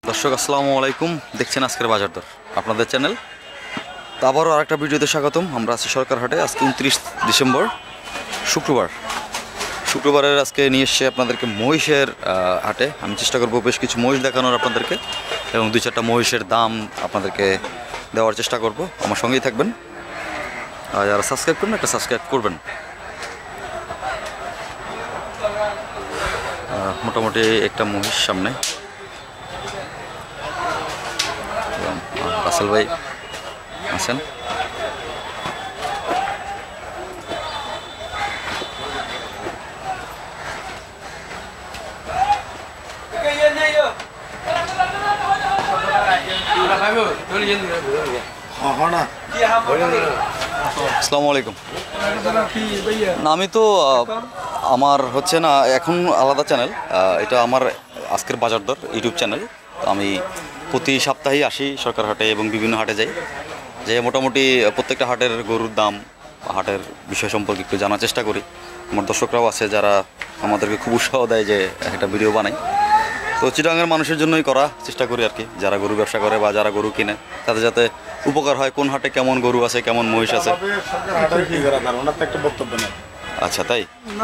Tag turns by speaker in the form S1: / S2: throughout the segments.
S1: দর্শক আসসালামু আলাইকুম, দেখছেন আজকের বাজার দর আপনাদের চ্যানেল। তো আবারও আরেকটা ভিডিওতে স্বাগতম। আমরা আছি সরকারহাটে। আজকে 29 ডিসেম্বর শুক্রবারের আজকে নিয়ে এসে আপনাদেরকে মহিষের হাটে আমি চেষ্টা করব বেশ কিছু মহিষ দেখানোর আপনাদেরকে, এবং 2-4টা মহিষের দাম আপনাদেরকে দেওয়ার চেষ্টা করব। আমার সঙ্গেই থাকবেন। যারা সাবস্ক্রাইব করবেন একটা সাবস্ক্রাইব করবেন। মোটামুটি একটা মহিষ সামনে, রাসেল ভাই আছেন। আসসালামু আলাইকুম। না, আমি তো আমার হচ্ছে না এখন আলাদা চ্যানেল, এটা আমার আজকের বাজার দর ইউটিউব চ্যানেল। তো আমি প্রতি সপ্তাহেই আসি সরকারহাটে এবং বিভিন্ন হাটে যাই, যে মোটামুটি প্রত্যেকটা হাটের গরুর দাম, হাটের বিষয় সম্পর্কে একটু জানার চেষ্টা করি। আমার দর্শকরাও আছে যারা আমাদেরকে খুব উৎসাহ দেয় যে একটা ভিডিও বানাই। তো চিটাগাংয়ের মানুষের জন্যই করা চেষ্টা করি আর কি, যারা গরু ব্যবসা করে বা যারা গরু কিনে তাদের যাতে উপকার হয়, কোন হাটে কেমন গরু আছে, কেমন মহিষ আছে। আচ্ছা, তাই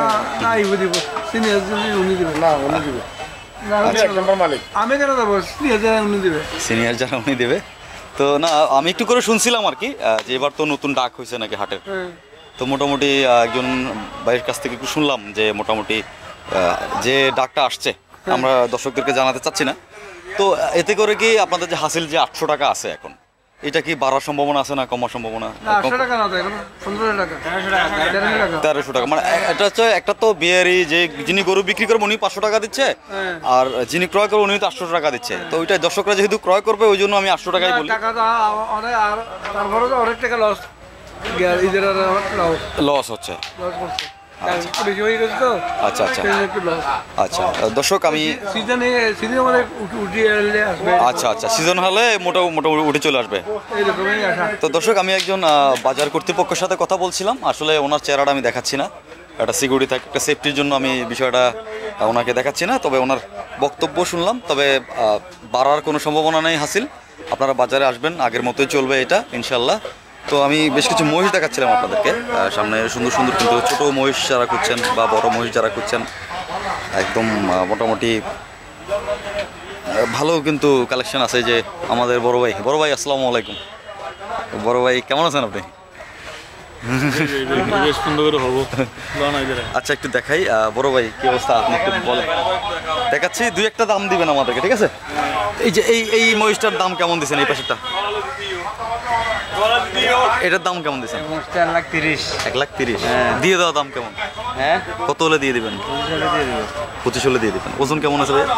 S1: সিনিয়র যারা উনি দেবে। তো না, আমি একটু করে শুনছিলাম আর কি, যে এবার তো নতুন ডাক হয়েছে নাকি হাটের। তো মোটামুটি একজন ভাইয়ের কাছ থেকে একটু শুনলাম যে মোটামুটি যে ডাকটা আসছে আমরা দর্শকদেরকে জানাতে চাচ্ছি না। তো এতে করে কি আপনাদের যে হাসিল যে 800 টাকা আছে এখন, এটা কি বাড়ার সম্ভাবনা আছে না কমার সম্ভাবনা? 1300 টাকা, মানে এটা হচ্ছে একটা তো বিয়ারি যে যিনি গরু বিক্রি করবে উনি 500 টাকা দিচ্ছে, আর যিনি ক্রয় করবে উনি তো 800 টাকা দিচ্ছে। তো ওইটা দর্শকরা যেহেতু ক্রয় করবে ওই জন্য আমি 800 টাকাই বলি। লস হচ্ছে। আচ্ছা আচ্ছা আচ্ছা, দর্শক আমি আচ্ছা আচ্ছা সিজন হলে মোটামুটি উঠে চলে আসবে। তো দর্শক, আমি একজন বাজার কর্তৃপক্ষের সাথে কথা বলছিলাম। আসলে ওনার চেহারাটা আমি দেখাচ্ছি না, একটা সিকিউরিটি থাকে, একটা সেফটির জন্য আমি বিষয়টা ওনাকে দেখাচ্ছি না। তবে ওনার বক্তব্য শুনলাম, তবে বাড়ার কোনো সম্ভাবনা নেই হাসিল। আপনারা বাজারে আসবেন, আগের মতোই চলবে এটা ইনশাল্লাহ। তো আমি বেশ কিছু মহিষ দেখাচ্ছিলাম আপনাদেরকে সামনে, সুন্দর সুন্দর কিন্তু ছোটো মহিষ যারা খুঁজছেন বা বড় মহিষ যারা খুঁজছেন, একদম মোটামুটি ভালো কিন্তু কালেকশন আছে। যে আমাদের বড় ভাই আসসালামু আলাইকুম। বড় ভাই কেমন আছেন আপনি? আচ্ছা, একটু দেখাই। বড় ভাই কি অবস্থা, আপনি একটু বলেন। দেখাচ্ছি, 2-1টা দাম দিবেন আমাদেরকে, ঠিক আছে? এই যে এই মহিষটার দাম কেমন দিচ্ছেন? এই পাশেরটা এটার দাম কেমন দিচ্ছেন? 1,30,000 দিয়ে দেওয়া দাম কেমন? হ্যাঁ, কত হলে দিয়ে দিবেন? 25 হলে দিয়ে দিবেন। ওজন কেমন আছে ভাই?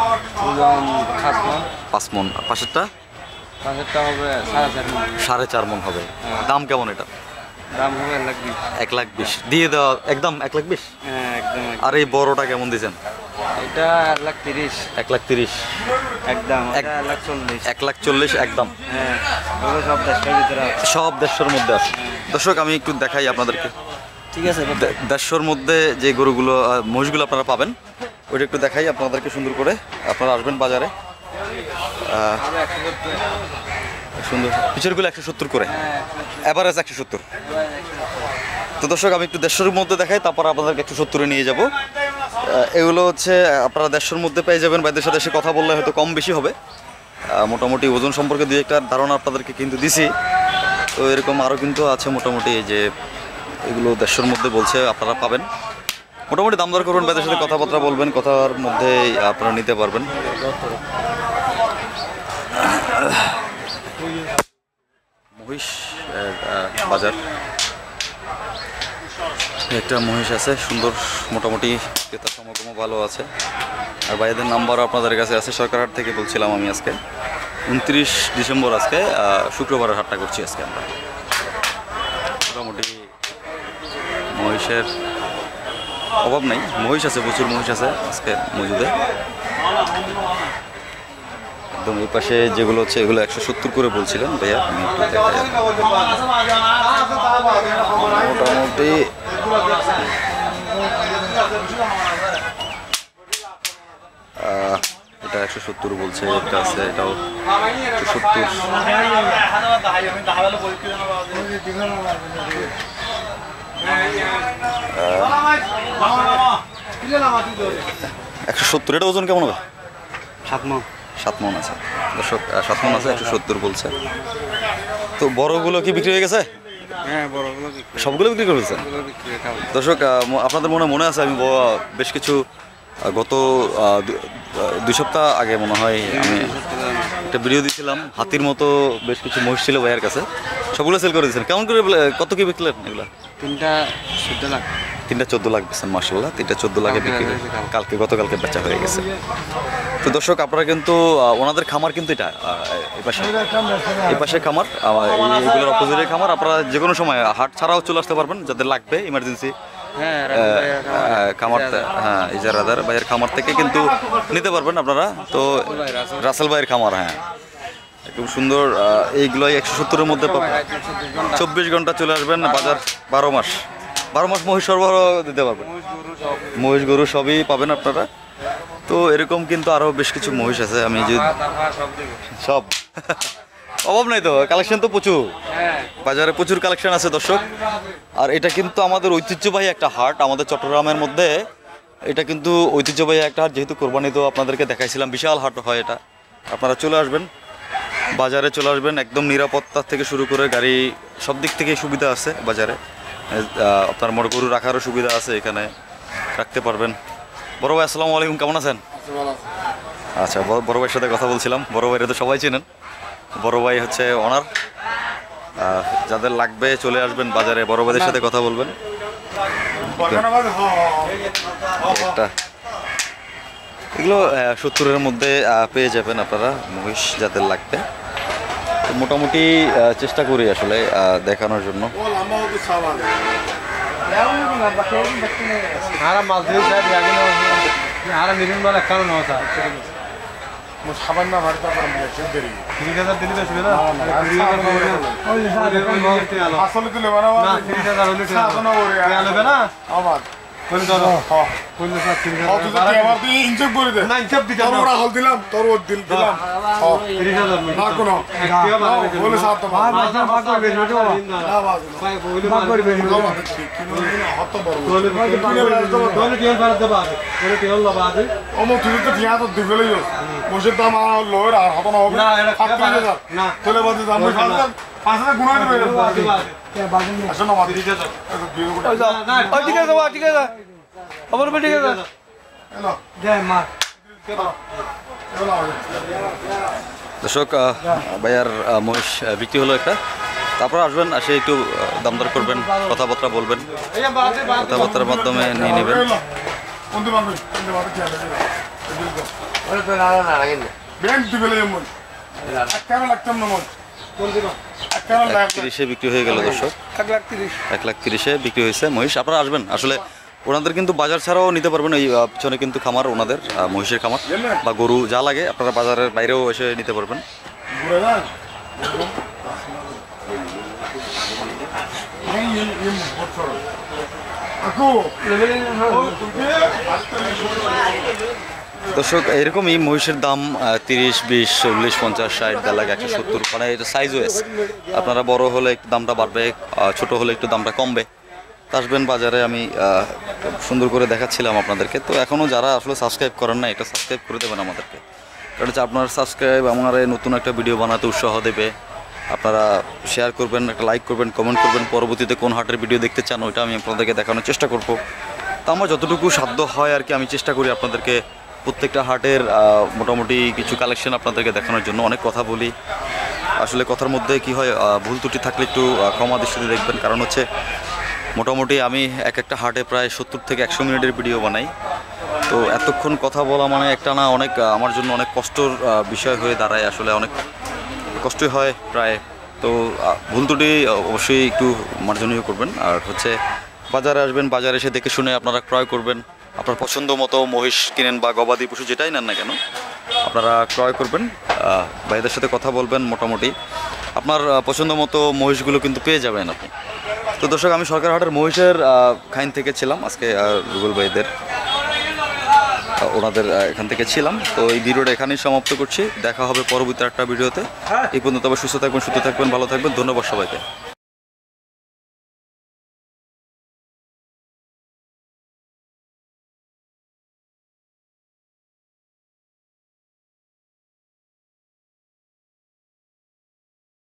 S1: 5 মন। পাশেরটা হবে 4.5 মন হবে। দাম কেমন এটা?
S2: দাম হবে
S1: 1,20,000 দিয়ে দেওয়া একদম 1,20,000। আর এই বড়টা কেমন দিচ্ছেন?
S2: এটা 1,30,000।
S1: 1,30,000
S2: একদম 1,40,000।
S1: 1,40,000 একদম।
S2: হ্যাঁ, সব 1,000-এর ভিতরে আছে,
S1: সব 1,000-এর মধ্যে আছে। দর্শক, আমি একটু দেখাই আপনাদেরকে,
S2: ঠিক আছে?
S1: 1,000-এর মধ্যে যে গরুগুলো মহিষগুলো আপনারা পাবেন ওইটা একটু দেখাই আপনাদেরকে সুন্দর করে। আপনারা আসবেন বাজারে, সুন্দর পিছরগুলো 170 করে, অ্যাভারেজ 170। তো দর্শক, আমি একটু 1,000-এর মধ্যে দেখাই, তারপর আপনাদেরকে 170-এ নিয়ে যাব। এগুলো হচ্ছে আপনারা 1,000-এর মধ্যে পেয়ে যাবেন। ভাইদের সাথে এসে কথা বললে হয়তো কম বেশি হবে। মোটামুটি ওজন সম্পর্কে 2-1টা ধারণা আপনাদেরকে কিন্তু দিছি। তো এরকম আরও কিন্তু আছে মোটামুটি, যে এগুলো 1,000-এর মধ্যে বলছে, আপনারা পাবেন। মোটামুটি দাম দর করবেন, ভাইদের সাথে কথাবার্তা বলবেন, কথার মধ্যে আপনারা নিতে পারবেন। মহিষ বাজার, একটা মহিষ আছে সুন্দর, মোটামুটি ক্রেতার সমাগম ভালো আছে। আর ভাইদের নাম্বারও আপনাদের কাছে আছে। সরকারহাট থেকে বলছিলাম আমি আজকে 29 ডিসেম্বর, আজকে শুক্রবারের হাটটা করছি আজকে আমরা। মোটামুটি মহিষের অভাব নেই, মহিষ আছে, প্রচুর মহিষ আছে আজকে মজুদে। একদম এই পাশে যেগুলো হচ্ছে এগুলো 170 করে বলছিলেন ভাইয়া। আমি একটু দেখাই, মোটামুটি এটা এটা 170 বলছে, এটা আছে এটাও 170। 170 এটা ওজন কেমন হবে?
S2: 7 মণ।
S1: 7 মণ আছে দর্শক, 7 মণ আছে, 170 বলছে। তো বড়গুলো কি বিক্রি হয়ে গেছে?
S2: হ্যাঁ, বড়গুলো
S1: সবগুলো বিক্রি করে ফেলছেন
S2: বিক্রি খাবো।
S1: দর্শক? আপনাদের মনে আছে আমি বেশ কিছু গত 2 সপ্তাহ আগে মনে হয় আমি একটা ভিডিও দিয়েছিলাম, হাতির মতো বেশ কিছু মহিষ ছিল ভাইয়ের কাছে, সবগুলো সেল করে দিয়েছেন। কেমন করে, কত কি বিকলেন এগুলা?
S2: 3টা 14 লাখ।
S1: 3টা 14 লাখ বেছেন, মার্শাল্লাহ। 3টা 14 লাখে বিক্রি করে গতকালকে বেচা হয়ে গেছে। তো দর্শক আপনারা কিন্তু ওনাদের খামার কিন্তু এটা এই পাশে খামার, এগুলোর অপোজিটের খামার। আপনারা যে কোনো সময় হাট ছাড়াও চলে আসতে পারবেন যাদের লাগবে ইমার্জেন্সি
S2: হ্যাঁ,
S1: খামার। হ্যাঁ, ইজারাদার ভাইয়ের খামার থেকে কিন্তু নিতে পারবেন আপনারা। তো রাসেল ভাইয়ের খামার, হ্যাঁ খুব সুন্দর। এইগুলোই 170-এর মধ্যে পাবেন। 24 ঘন্টা চলে আসবেন, বাজার 12 মাস মহিষ সরবরাহ দিতে পারবেন। মহিষ গরু সবই পাবেন আপনারা। তো এরকম কিন্তু আরও বেশ কিছু মহিষ আছে, আমি যে সব অভাব নাই তো, কালেকশন তো প্রচুর, বাজারে প্রচুর কালেকশন আছে দর্শক। আর এটা কিন্তু আমাদের ঐতিহ্যবাহী একটা হাট আমাদের চট্টগ্রামের মধ্যে। এটা কিন্তু ঐতিহ্যবাহী একটা হাট, যেহেতু কোরবানি তো আপনাদেরকে দেখাইছিলাম, বিশাল হাট হয় এটা। আপনারা চলে আসবেন, বাজারে চলে আসবেন, একদম নিরাপত্তা থেকে শুরু করে গাড়ি সব দিক থেকে সুবিধা আছে বাজারে। আপনার মোট গরু রাখারও সুবিধা আছে, এখানে রাখতে পারবেন। বড় ভাই আসসালামু আলাইকুম, কেমন আছেন? আচ্ছা, বড় ভাইয়ের সাথে কথা বলছিলাম। বড় ভাইয়ের তো সবাই চেনেন, বড় ভাই হচ্ছে ওনার। যাদের লাগবে চলে আসবেন বাজারে, বড় ভাইদের সাথে কথা বলবেন। একটা এগুলো 70-এর মধ্যে পেয়ে যাবেন আপনারা মহিষ যাদের লাগবে। তো মোটামুটি চেষ্টা করি আসলে দেখানোর জন্য।
S3: সাবান না ভারত দেরি 3000 দিলে বেশি না, আসলে দিলে মানে না 3000 হইলে সাধনা করে আলবে না আমার বলি দাও। হ্যাঁ বলি স্যার 3000 কত দিতে আবার তুই ইনচেক করে দে না, ইনচেক দিতে আমরা হল দিলাম তোর ওর দিলাম। হ্যাঁ 3000 না কোনো বলে স্যার তো ভাগ করবে না না ভাই বলি ভাগ করবে না হত বড় বলে বলে কি ভারত দেবা বলে কি হল বাদে ওমো তুই তো ঠিয়া তো দিবেলই মোশের দাম আর লোর আর হত না হবে না 3000 না তোলে বাদে দাম 5000 গুণা দেবে আসলে না বাদে 3000 না ঠিক আছে ঠিক আছে আমার বেটি ঠিক আছে হ্যালো জয় মা
S1: দর্শক ভাইয়ার মহিষ বিক্রি হলো একটা। তারপর আসবেন, আসে একটু দামদর করবেন, কথাবার্তা বলবেন, কথাবার্তার মাধ্যমে নিয়ে নেবেন। $1,30,000 বিক্রি হয়ে গেল দর্শক, 1,30,000 বিক্রি হয়েছে মহিষ। আপনারা আসবেন, আসলে ওনাদের কিন্তু বাজার ছাড়াও নিতে পারবেন। এই পিছনে কিন্তু খামার ওনাদের, মহিষের খামার বা গরু যা লাগে আপনারা বাজারের বাইরেও এসে নিতে পারবেন। দর্শক এরকমই মহিষের দাম 30, 20, 40, 50, 60, 1,50,000, 170, মানে এটা সাইজ ওয়েস। আপনারা বড় হলে একটু দামটা বাড়বে, ছোট হলে একটু দামটা কমবে। আসবেন বাজারে, আমি সুন্দর করে দেখাচ্ছিলাম আপনাদেরকে। তো এখনও যারা আসলে সাবস্ক্রাইব করেন না, এটা সাবস্ক্রাইব করে দেবেন আমাদেরকে, কারণ হচ্ছে আপনার সাবস্ক্রাইব আমার নতুন একটা ভিডিও বানাতে উৎসাহ দেবে। আপনারা শেয়ার করবেন, একটা লাইক করবেন, কমেন্ট করবেন, পরবর্তীতে কোন হাটের ভিডিও দেখতে চান ওইটা আমি আপনাদেরকে দেখানোর চেষ্টা করব। তা আমার যতটুকু সাধ্য হয় আর কি, আমি চেষ্টা করি আপনাদেরকে প্রত্যেকটা হাটের মোটামুটি কিছু কালেকশন আপনাদেরকে দেখানোর জন্য। অনেক কথা বলি, আসলে কথার মধ্যে কি হয়, ভুল ত্রুটি থাকলে একটু ক্ষমা দৃষ্টিতে দেখবেন। কারণ হচ্ছে মোটামুটি আমি একটা হাটে প্রায় 70 থেকে 100 মিনিটের ভিডিও বানাই। তো এতক্ষণ কথা বলা মানে একটা না অনেক আমার জন্য অনেক কষ্টর বিষয় হয়ে দাঁড়ায়, আসলে অনেক কষ্টই হয় প্রায়। তো ভুল ত্রুটি অবশ্যই একটু মার্জনীয় করবেন। আর হচ্ছে বাজারে আসবেন, বাজারে এসে দেখে শুনে আপনারা ক্রয় করবেন। আপনার পছন্দ মতো মহিষ কিনেন বা গবাদি পশু যেটাই নেন না কেন আপনারা ক্রয় করবেন, ভাইদের সাথে কথা বলবেন। মোটামুটি আপনার পছন্দ মতো মহিষগুলো কিন্তু পেয়ে যাবেন আপনি। তো দর্শক আমি সরকারহাটের মহিষের খাইন থেকে ছিলাম আজকে রুবেল ভাইদের। ওনাদের এখান থেকে ছিলাম। তো এই ভিডিওটা এখানেই সমাপ্ত করছি, দেখা হবে পরবর্তী একটা ভিডিওতে। এই পর্যন্ত তবে সুস্থ থাকবেন, ভালো থাকবেন, ধন্যবাদ সবাইকে।